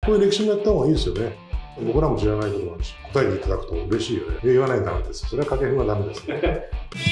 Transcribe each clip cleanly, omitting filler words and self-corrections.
こういう歴史もやった方がいいですよね。僕らも知らないことが答えていただくと嬉しいよね。言わないとダメです。それは掛布はダメですね。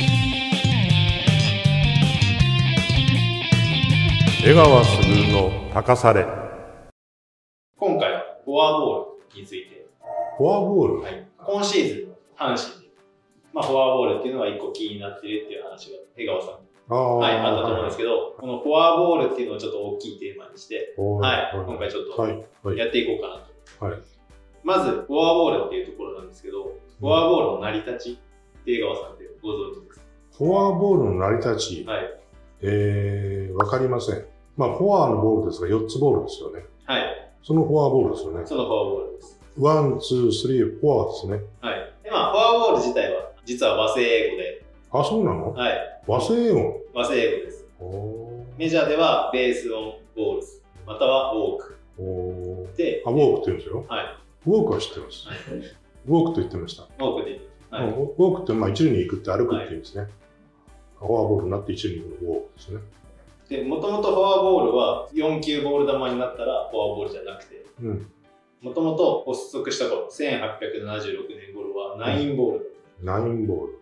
江川卓の高され。 今回はフォアボールについて。 フォアボール、 はい、今シーズンの阪神で、フォアボールっていうのは一個気になってるっていう話が江川さんあったと思うんですけど、このフォアボールっていうのをちょっと大きいテーマにして、今回ちょっとやっていこうかなと。 はい、 まず、フォアボールっていうところなんですけど、フォアボールの成り立ちって江川さんってご存知ですか？ フォアボールの成り立ち、 はい、 わかりません。フォアのボールですが4つボールですよね。 はい。 そのフォアボールですよね。 そのフォアボールです。 ワン、ツー、スリー、フォアですね。 はい。で、フォアボール自体は実は和製英語で。 あ、そうなの？ はい。 和製英語？ 和製英語です。メジャーではベースオンボールズ、またはウォーク。 で、ウォークって言うんですよ。 はい。 ウォークは知ってます。ウォークと言ってました。 ウォークで。 はい、ウォークって一塁に行くって歩くって言うんですね。フォアボールになって一塁に行くウォークですね。 で、もともとフォアボールは4球ボール球になったらフォアボールじゃなくて、もともと発足した頃、1876年頃はナインボール。 ナインボール。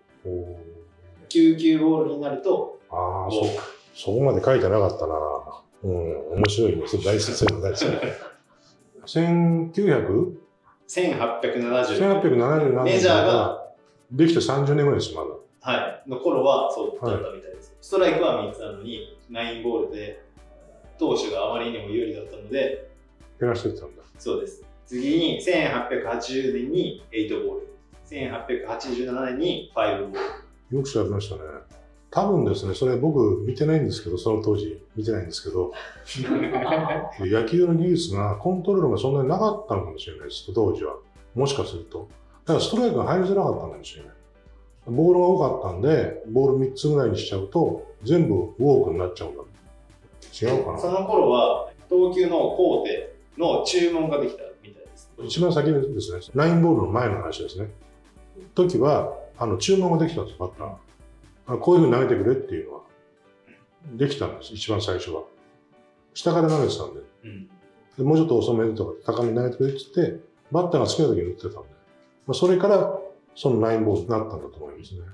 9球ボールになると、 ああ、そこまで書いてなかったな。面白いね。大説明の大説明。1877年。 メジャーができて30年ぐらいです、まだ。 はい。の頃はそうだったみたいです。ストライクは3つなのに、ナインボールで、投手があまりにも有利だったので、 減らしていったんだ。 そうです。次に、1880年に8ボール。1887年に5ボール。 よく調べましたね。多分ですね、それ僕見てないんですけど、その当時見てないんですけど、野球の技術が、コントロールがそんなになかったのかもしれないです、当時は。もしかすると。だからストライクが入りづらかったのかもしれない。ボールが多かったんで、ボール3つぐらいにしちゃうと、全部ウォークになっちゃうんだ。違うかな。 その頃は、投球の工程の注文ができたみたいです。 一番先にですね、ナインボールの前の話ですね。時は、注文ができたんです、バッター。こういうふうに投げてくれっていうのは、できたんです、一番最初は。下から投げてたんで。でもうちょっと遅めとか高めに投げてくれって言って、バッターが好きな時に打ってたんで。それから、そのナインボールになったんだと思いますね。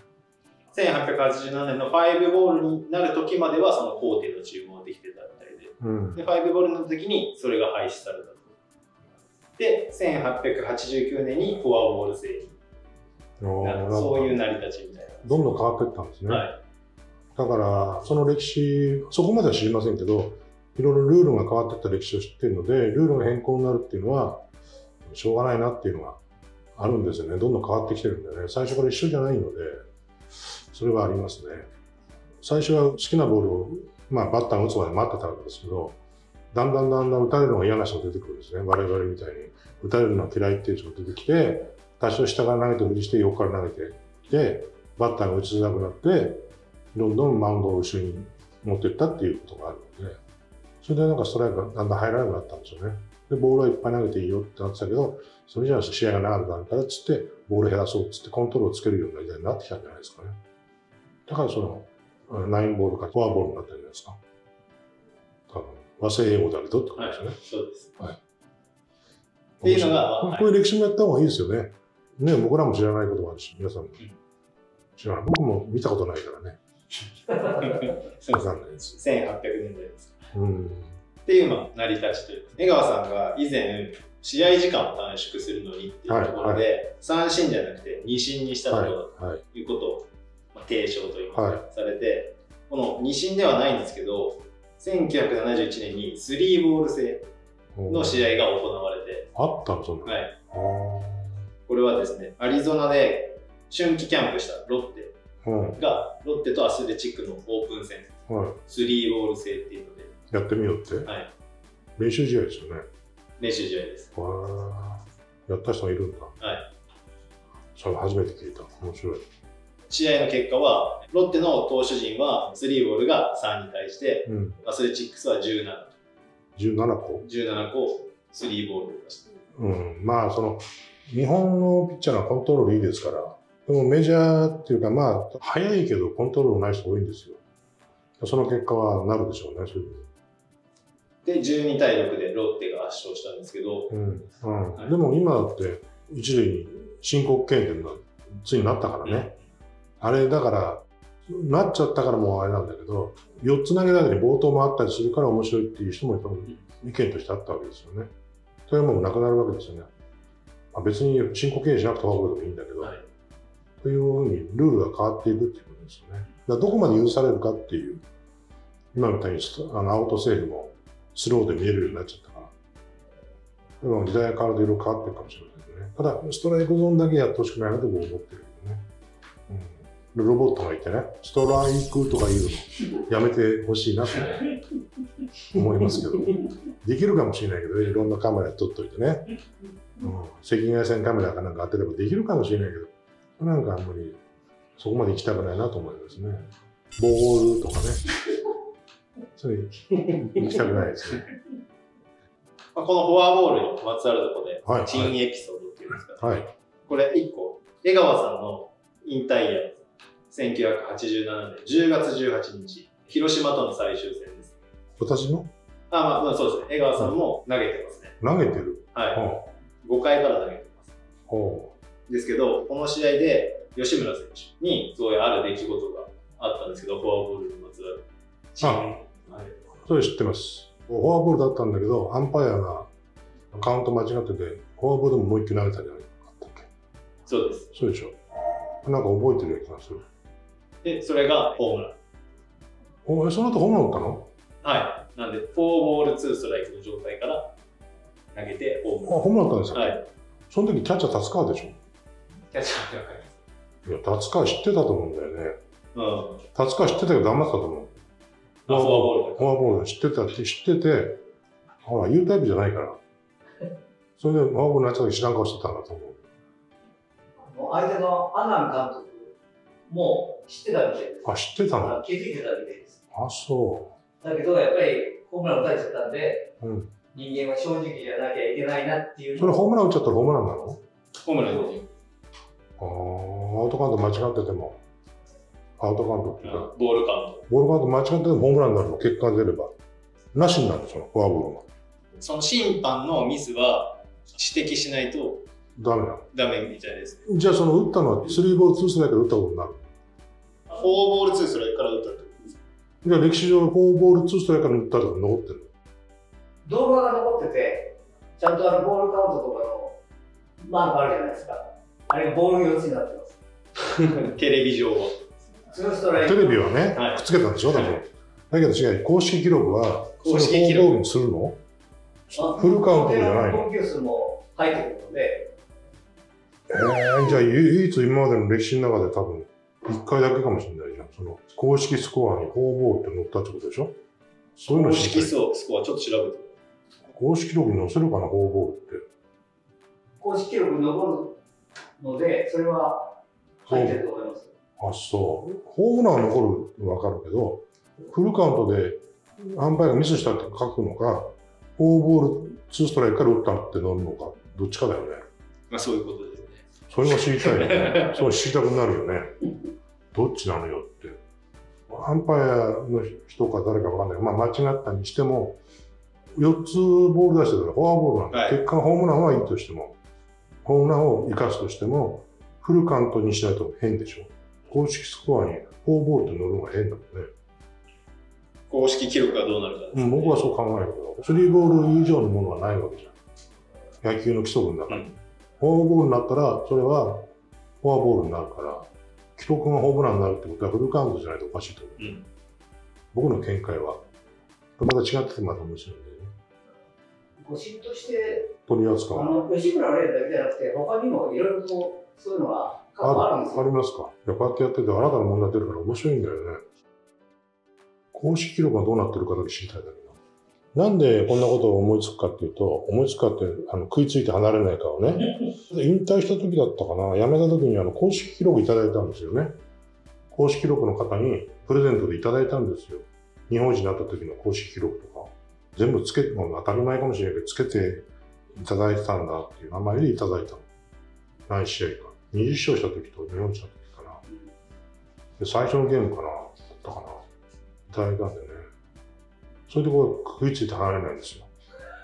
1887年の5ボールになる時までは、その工程の注文ができてたみたいで。で、5ボールの時にそれが廃止されたと。で、1889年にフォアボール制に。そういう成り立ちみたいな。 どんどん変わっていったんですね。だから、その歴史、そこまでは知りませんけど、いろいろルールが変わっていった歴史を知っているので、ルールが変更になるっていうのは、しょうがないなっていうのがあるんですよね。どんどん変わってきてるんでね。最初から一緒じゃないので、それはありますね。最初は好きなボールを、バッターが打つまで待ってたわけですけど、だんだん打たれるのが嫌な人が出てくるんですね。我々みたいに。打たれるのが嫌いっていう人が出てきて、多少下から投げて振りして横から投げてきて、バッターが打ちづらくなって、どんどんマウンドを後ろに持っていったっていうことがあるので、それでストライクがだんだん入らなくなったんですよね。で、ボールはいっぱい投げていいよってなってたけど、それじゃあ試合が長くなるからっつって、ボール減らそうっつってコントロールをつけるような時代になってきたんじゃないですかね。だからナインボールからフォアボールになったんじゃないですか。多分、和製英語だけどってことですよね。 そうです。 はい。 っていうのが、 こういう歴史もやった方がいいですよね。僕らも知らないことがあるし、皆さんも知らない。僕も見たことないからね。わかんないです。 1800年代です。 うんっていう成り立ちという。江川さんが以前、試合時間を短縮するのにっていうところで、3振じゃなくて2振にしたということを提唱といいますか、されて、この2振ではないんですけど、1971年に3ボール制の試合が行われて、 あったのそんなの。 はい。これはですね、アリゾナで春季キャンプしたロッテが、ロッテとアスレチックのオープン戦、3ボール制っていうので、 やってみようって。 はい。 練習試合ですよね。 練習試合です。 やった人がいるんだ。 はい。 それ初めて聞いた。面白い。 試合の結果は、ロッテの投手陣は3ボールが3に対して、アスレチックスは17。 17個 ?17 個、3ボールでした。 日本のピッチャーのコントロールいいですから、でもメジャーっていうか、速いけどコントロールない人多いんですよ。その結果はなるでしょうね、そういう。 で、12対6でロッテが圧勝したんですけど、 でも今だって一塁に申告敬遠がついになったからね、あれだからなっちゃったからもうあれなんだけど、4つ投げだけで暴投もあったりするから面白いっていう人も意見としてあったわけですよね。それはもうなくなるわけですよね。別に申告敬遠しなくてフォアボールでもいいんだけど、というふうにルールが変わっていくっていうことですよね。だからどこまで許されるかっていう、今みたいにアウトセーフもスローで見えるようになっちゃったから、今時代が変わるといろいろ変わってるかもしれませんね。ただ、ストライクゾーンだけやってほしくないなと僕は思ってるけどね。ロボットがいてね、ストライクとか言うのやめてほしいなと思いますけど、できるかもしれないけど、いろんなカメラ撮っといてね、赤外線カメラかなんか当てればできるかもしれないけど、なんかあんまりそこまで行きたくないなと思いますね。ボールとかね、それ行きたくないですね。 このフォアボールにまつわるところで、珍エピソードっていうんですか、これ1個、江川さんの引退イヤー、1987年10月18日、広島との最終戦です。 私の？ そうですね。江川さんも投げてますね。 投げてる？ はい。5回から投げてます。ですけど、この試合で吉村選手にそういうある出来事があったんですけど、フォアボールにまつわる。 それ知ってます。フォアボールだったんだけど、アンパイアがカウント間違ってて、フォアボールでももう一球投げたんじゃないかったっけ？ そうです。 そうでしょ。なんか覚えてるような気がする。 で、それがホームラン。 その後ホームラン打ったの？ はい。なんで、4ボール2ストライクの状態から投げてホームラン。 ホームラン打ったんですか？ はい。 その時キャッチャー達川でしょ？ キャッチャーってわかります。 いや、達川知ってたと思うんだよね。達川知ってたけど黙ってたと思う。 フォアボール。 フォアボール知ってて、ほら、言うタイプじゃないから。それでフォアボールになっちゃった時知らん顔してたんだと思う。 相手の阿南監督も知ってたみたいです。 知ってたの？ 気づいてたみたいです。 そう。 だけど、やっぱりホームラン打たれちゃったんで、人間は正直じゃなきゃいけないなっていう。 それホームラン打っちゃったらホームランなの？ ホームランです。 アウトカウント間違ってても、アウトカウントっていうか、 ボールカウント。 ボールカウント間違っててもホームランになるの、結果が出れば。なしになるそのフォアボールが。 その審判のミスは指摘しないとダメなの？ ダメみたいです。 じゃあその打ったのは3ボール2ストライクで打ったことになる？ 4ボール2ストライクから打ったってことですか？ じゃあ歴史上4ボール2ストライクから打ったとか残ってるの？動画が残ってて、ちゃんとボールカウントとかのマークあるじゃないですか。あれがボール4つになってます。 テレビ上は。 2ストライク。 テレビはね、くっつけたんでしょ、だけど違う、公式記録は、それを4ボールにするの？フルカウントじゃないの？ 投球数も入ってくるので。 じゃあ唯一今までの歴史の中で多分1回だけかもしれないじゃん。その公式スコアに4ボールって載ったってことでしょ？そういうの公式スコアちょっと調べて。 公式記録に載せるかな、4ボールって。 公式記録に残るので、それは入ってると思います。 そう。ホームランは残るの分かるけど、フルカウントでアンパイアがミスしたって書くのか、4ボール2ストライクから打ったって乗るのか、どっちかだよね。 そういうことですね。 それが知りたいよね。そう知りたくなるよね。どっちなのよって。アンパイアの人か誰か分かんないけど、間違ったにしても、4つボール出してたらフォアボールなんで、結果ホームランはいいとしても、ホームランを生かすとしても、フルカウントにしないと変でしょ。公式スコアに4ボールって乗るのが変だもんね。 公式記録がどうなるかですね。 僕はそう考えるけど、3ボール以上のものはないわけじゃん。野球の規則の中に。フォアボールになったら、それはフォアボールになるから、記録がホームランになるってことはフルカウントじゃないとおかしいと思う。僕の見解は。また違っててまた面白いんだよね。 誤審として取り扱う。 吉村玲だけじゃなくて、他にもいろいろとそういうのがあるんですよ。 ありますか。いや、こうやってやってて、あなたの問題出るから面白いんだよね。公式記録がどうなってるかだけ知りたいだけど。なんでこんなことを思いつくかっていうと、思いつくかって食いついて離れないかをね、引退した時だったかな、辞めた時に公式記録いただいたんですよね。公式記録の方にプレゼントでいただいたんですよ。日本人になった時の公式記録とか。全部つけて、当たり前かもしれないけど、つけていただいてたんだっていう名前でいただいたの。何試合か。20勝した時と日本一した時かな。で、最初のゲームかな、だったかな。いただいたんでね。それでこう食いついて離れないんですよ。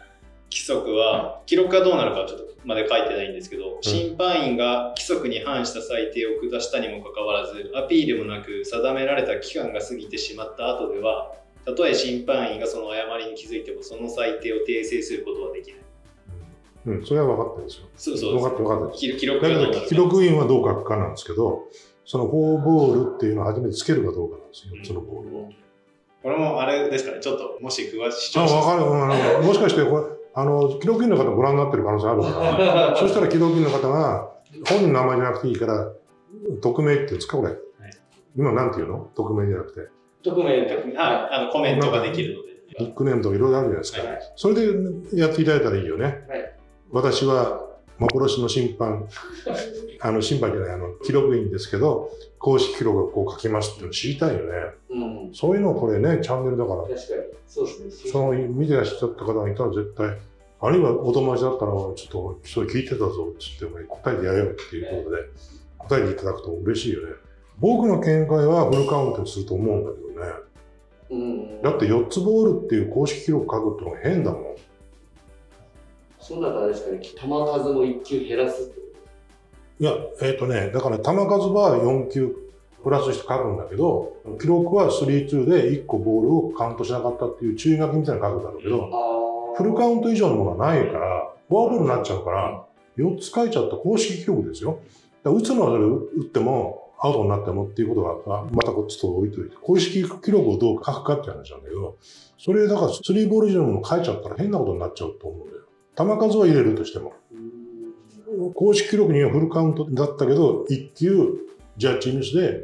規則は、記録がどうなるかはちょっとまで書いてないんですけど、審判員が規則に反した裁定を下したにもかかわらず、アピールもなく定められた期間が過ぎてしまった後では、たとえ審判員がその誤りに気づいても、その裁定を訂正することはできない。 それは分かってるんですよ。 そうそうです。 分かってる。 記録がどうなるか。 記録員はどう書くかなんですけど、そのフォーボールっていうのを初めてつけるかどうかなんですよ、そのボールを。 これもあれですかね、ちょっともし詳しい。 分かる。もしかしてこれ、記録員の方ご覧になってる可能性あるから、そしたら記録員の方が、本人の名前じゃなくていいから、匿名って言うんですか、これ。はい、今なんて言うの？匿名じゃなくて。 匿名で。 はい、コメントができるので。 ニックネームとかいろいろあるじゃないですか。はい、それでやっていただいたらいいよね。はい、私は幻の審判じゃない、記録員ですけど、公式記録をこう書きますっていうの知りたいよね。そういうのこれね、チャンネルだから。 確かに。そうですね。 その見てらっしゃった方がいたら絶対、あるいはお友達だったら、ちょっとそれ聞いてたぞって言って、答えてやれよっていうことで、答えていただくと嬉しいよね。僕の見解はフルカウントにすると思うんだけどね。だって4つボールっていう公式記録書くってのが変だもん。 そうだったら確かに球数も1球減らすって。 いや、だから球数は4球プラスして書くんだけど、記録は 3-2 で1個ボールをカウントしなかったっていう注意書きみたいなの書くんだろうけど、フルカウント以上のものはないから、フォアボールになっちゃうから、4つ書いちゃった公式記録ですよ。だから打つのはそれ打っても、アウトになってもっていうことは、またこっちと置いといて、公式記録をどう書くかって話なんだけど、それだから3ボール以上のもの書いちゃったら変なことになっちゃうと思うんだよ。球数は入れるとしても。公式記録にはフルカウントだったけど、1球ジャッジミスで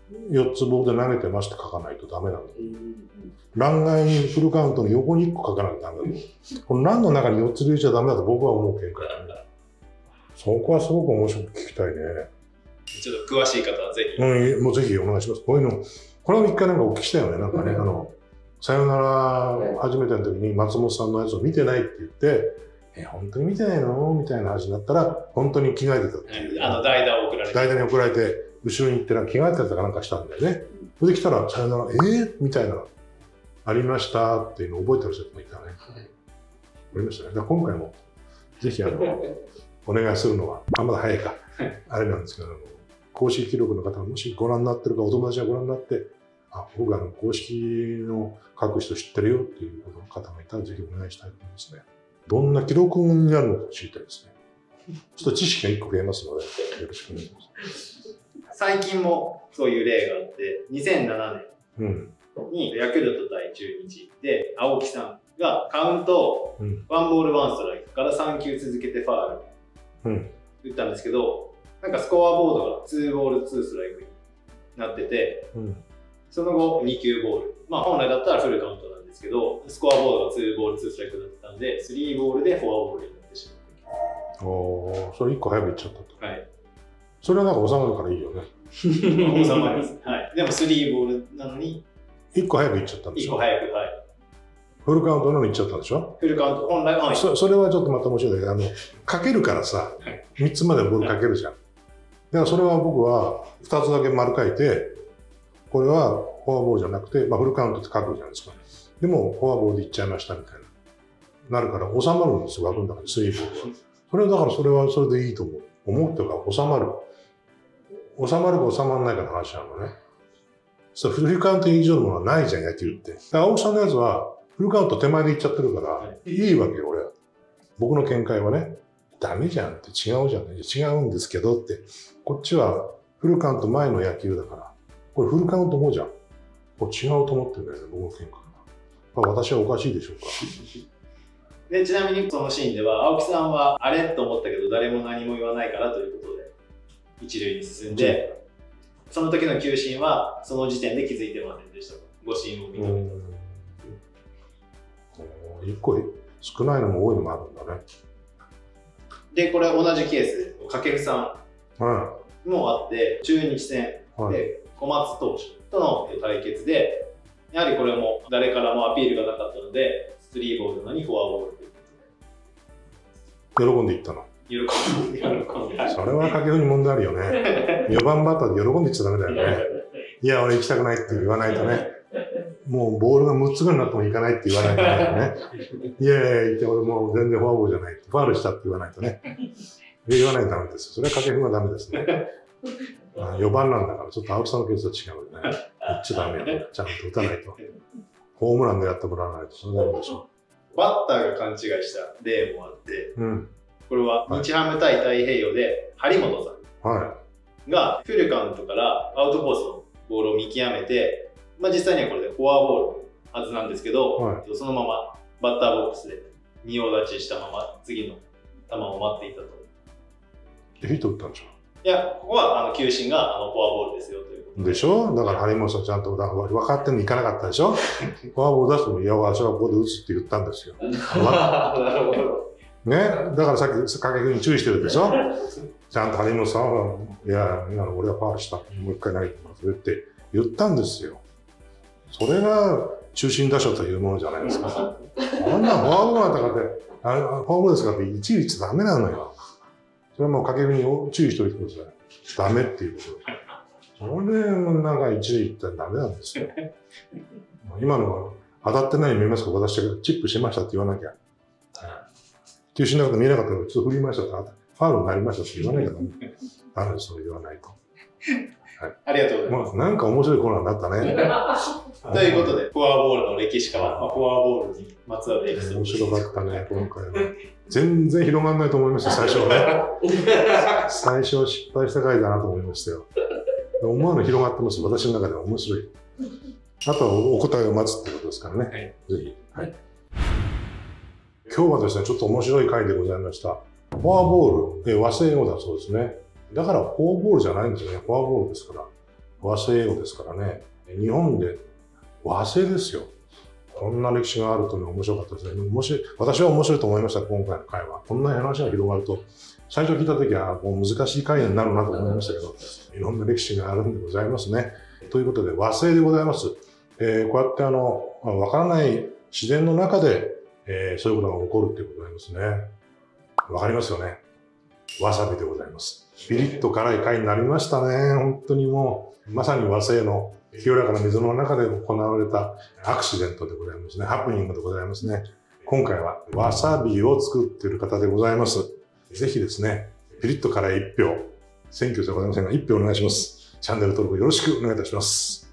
4つボールで投げてますって書かないとダメなんだよ。欄外にフルカウントの横に1個書かなきゃダメだよ。この欄の中に4つ入れちゃダメだと僕は思う見解なんだ。そこはすごく面白く聞きたいね。 ちょっと詳しい方はぜひ。 もうぜひお願いします。こういうの、これは一回なんかお聞きしたよね。なんかね、さよなら初めての時に松本さんのやつを見てないって言って、本当に見てないのみたいな話になったら、本当に着替えてたっていう。 代打を送られて。 代打に送られて、後ろに行って着替えてたかなんかしたんだよね。それで来たら、さよなら、みたいな、ありましたっていうのを覚えてる人もいたね。ありましたね。だから今回も、ぜひお願いするのは、まだ早いか。あれなんですけど、公式記録の方がもしご覧になってるか、お友達がご覧になって、僕公式の書く人知ってるよっていう方がいたら、ぜひお願いしたいと思いますね。どんな記録になるのか知りたいですね。ちょっと知識が1個増えますので、よろしくお願いします。 最近もそういう例があって、2007年にヤクルト対中日で、青木さんがカウントをワンボールワンストライクから3球続けてファール打ったんですけど、なんかスコアボードが2ボール2ストライクになってて、その後2球ボール。本来だったらフルカウントなんですけど、スコアボードが2ボール2ストライクだったんで、3ボールでフォアボールになってしまった。 それ1個早くいっちゃったと。 はい。 それはなんか収まるからいいよね。 収まります。はい。でも3ボールなのに、 1個早くいっちゃったんでしょ。 1個早く、はい。 フルカウントなのにいっちゃったんでしょ。 フルカウント、本来は。 それはちょっとまた面白いけど、かけるからさ、3つまでボールかけるじゃん。だからそれは僕は2つだけ丸書いて、これはフォアボールじゃなくて、フルカウントって書くじゃないですか。でも、フォアボールでいっちゃいましたみたいな。なるから収まるんですよ、枠の中に3ボールは。それはだからそれはそれでいいと思う。思うっていうか、収まる。収まるか収まらないかの話なのね。フルカウント以上のものはないじゃん、野球って。だから青木さんのやつは、フルカウント手前でいっちゃってるから、いいわけよ、俺は。僕の見解はね、ダメじゃんって違うじゃん。違うんですけどって。こっちはフルカウント前の野球だから。これフルカウント後じゃん。これ違うと思ってるんだよね、僕の見解は。私はおかしいでしょうか。 で、ちなみにそのシーンでは、青木さんはあれと思ったけど、誰も何も言わないからということで、一塁に進んで、その時の球審は、その時点で気づいてませんでした。誤審を認めた。 1個少ないのも多いのもあるんだね。 で、これ同じケース、掛布さんもあって、中日戦で小松投手との対決で、やはりこれも誰からもアピールがなかったので、3ボールなのにフォアボールということで。喜んでいったの。 喜んで。 それは掛布に問題あるよね。4番バッターで喜んでいっちゃダメだよね。いや、俺行きたくないって言わないとね。 もうボールが6つぐらいになってもいかないって言わないとね。いやいや言って、俺もう全然フォアボールじゃない。ファウルしたって言わないとね。言わないとダメです。それは掛布はダメですね。4番なんだから、ちょっと青木さんのケースと違うよね。言っちゃダメよ。ちゃんと打たないと。ホームランでやってもらわないと、それダメでしょ。 バッターが勘違いした例もあって、これは日ハム対太平洋で張本さんがフルカウントからアウトコースのボールを見極めて、実際にはこれでフォアボールのはずなんですけど、そのままバッターボックスで仁王立ちしたまま次の球を待っていたと。 ヒット打ったんでしょ？ いや、ここは球審がフォアボールですよということでしょ。だから張本さんちゃんと分かってんのいかなかったでしょ。フォアボール出しても、いや、私はここで打つって言ったんですよ。 なるほど。 ね、だからさっき掛布に注意してるでしょ。ちゃんと張本さんは、いや、今の俺はファウルした。もう一回投げてますって言ったんですよ。それが中心打者というものじゃないですか。あんなフォアボールだからって、フォアボールですからっていちいちダメなのよ。それはもう掛布に注意しておいてください。ダメっていうこと。それなんか一塁行ったらダメなんですよ。今のは当たってないように見えますけど、私がチップしましたって言わなきゃ。球審の中で見えなかったら、ちょっと振りましたって、ファウルになりましたって言わなきゃダメ。ダメです、それ言わないと。 はい、ありがとうございます。 なんか面白いコーナーになったね。 ということで、フォアボールの歴史から、フォアボールにまつわるエピソード。 面白かったね、今回は。全然広がらないと思いました、最初はね。最初は失敗した回だなと思いましたよ。思わぬ広がってます、私の中では面白い。あとはお答えを待つってことですからね。ぜひ。はい。今日はですね、ちょっと面白い回でございました。フォアボール、和製英語だそうですね。だからフォアボールじゃないんですよね。フォアボールですから。和製英語ですからね。日本で和製ですよ。こんな歴史があるというのは面白かったですね。私は面白いと思いました、今回の回は。こんな話が広がると、最初聞いたときはもう難しい回になるなと思いましたけど、いろんな歴史があるんでございますね。ということで、和製でございます。こうやってわからない自然の中で、そういうことが起こるっていうことになりますね。わかりますよね。わさびでございます。ピリッと辛い回になりましたね。本当にもう、まさに和製の清らかな水の中で行われたアクシデントでございますね。ハプニングでございますね。今回はわさびを作っている方でございます。ぜひですね、ピリッと辛い1票、選挙じゃございませんが1票お願いします。チャンネル登録よろしくお願いいたします。